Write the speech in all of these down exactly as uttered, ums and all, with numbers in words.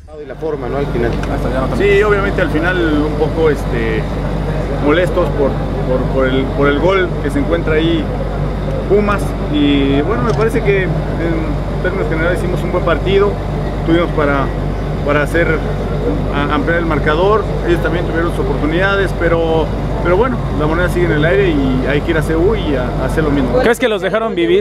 Y la forma, ¿no? Al final. Sí, obviamente al final un poco este, molestos por, por, por, el, por el gol que se encuentra ahí Pumas. Y bueno, me parece que en términos generales hicimos un buen partido. Tuvimos para, para hacer ampliar el marcador. Ellos también tuvieron sus oportunidades, pero, pero bueno, la moneda sigue en el aire y hay que ir a C U y a, a hacer lo mismo. ¿Crees que los dejaron vivir?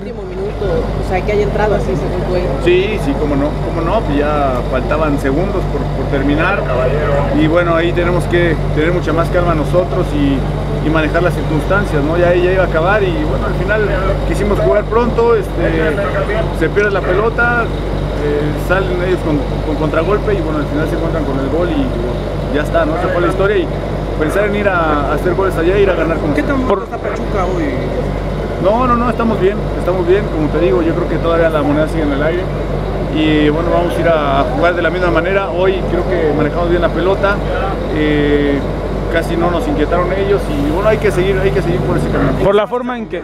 O sea, que haya entrado así según fue. Sí, sí, cómo no, cómo no, pues ya faltaban segundos por, por terminar y bueno, ahí tenemos que tener mucha más calma nosotros y, y manejar las circunstancias, ¿no? Ya, ya iba a acabar y bueno, al final quisimos jugar pronto, este, se pierde la pelota, eh, salen ellos con, con contragolpe y bueno, al final se encuentran con el gol y ya está, ¿no? Se fue la historia y pensar en ir a, a hacer goles allá e ir a ganar con ¿Qué tan por... está Pachuca hoy? No, no, no, estamos bien, estamos bien, como te digo, yo creo que todavía la moneda sigue en el aire y bueno, vamos a ir a jugar de la misma manera. Hoy creo que manejamos bien la pelota, eh, casi no nos inquietaron ellos y bueno, hay que seguir, hay que seguir por ese camino. Por la forma en que...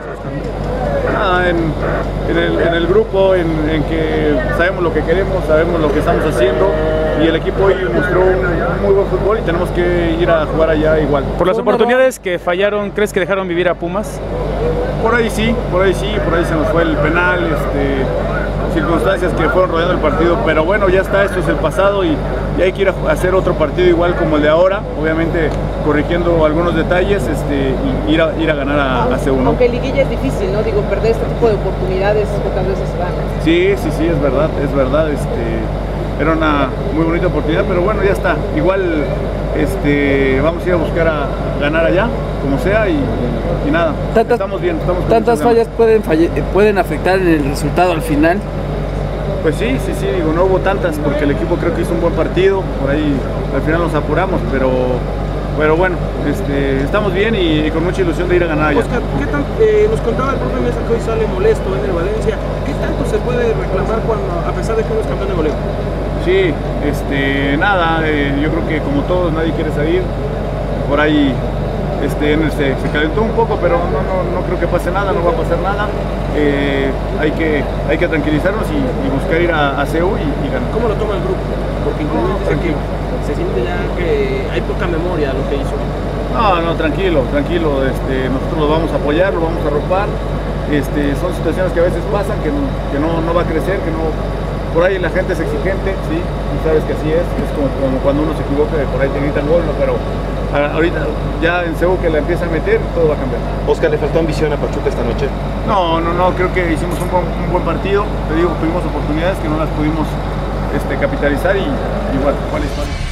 Nada, en, en, el, en el grupo, en, en que sabemos lo que queremos, sabemos lo que estamos haciendo y el equipo hoy mostró un, un muy buen fútbol y tenemos que ir a jugar allá igual. Por las oportunidades que fallaron, ¿crees que dejaron vivir a Pumas? Por ahí sí, por ahí sí, por ahí se nos fue el penal, este, circunstancias que fueron rodeando el partido, pero bueno, ya está, esto es el pasado y, y hay que ir a hacer otro partido igual como el de ahora, obviamente corrigiendo algunos detalles este, y ir a, ir a ganar a, a C U, ¿no? Aunque liguilla es difícil, ¿no? Digo, perder este tipo de oportunidades pocas veces van. Sí, sí, sí, es verdad, es verdad, este, era una muy bonita oportunidad, pero bueno, ya está, igual este, vamos a ir a buscar a ganar allá, como sea, y, y nada, tantas, estamos bien. Estamos ¿Tantas fallas pueden, falle, pueden afectar en el resultado al final? Pues sí, sí, sí, digo, no hubo tantas porque el equipo creo que hizo un buen partido, por ahí al final nos apuramos, pero, pero bueno, este, estamos bien y, y con mucha ilusión de ir a ganar allá. Oscar, ¿qué tan, eh, nos contaba el profe Mesa que hoy sale molesto en el Valencia, ¿qué tanto se puede reclamar cuando, a pesar de que uno es campeón de goleo? Sí, este, nada, eh, yo creo que como todos nadie quiere salir, por ahí este, se, se calentó un poco, pero no, no, no creo que pase nada, no va a pasar nada, eh, hay, que, hay que tranquilizarnos y, y buscar ir a, a C U y, y ganar. ¿Cómo lo toma el grupo? Porque incluso no, que se siente ya que hay poca memoria de lo que hizo. No, no, tranquilo, tranquilo, este, nosotros lo vamos a apoyar, lo vamos a arropar, este, son situaciones que a veces pasan, que, no, que no, no va a crecer, que no... Por ahí la gente es exigente, sí, tú sabes que así es, es como, como cuando uno se equivoca, por ahí te gritan gol, ¿no? Pero ahorita ya en C U que la empieza a meter, todo va a cambiar. Oscar, ¿le faltó ambición a Pachuca esta noche? No, no, no, creo que hicimos un buen, un buen partido, te digo, tuvimos oportunidades que no las pudimos este, capitalizar y igual, ¿cuál historia?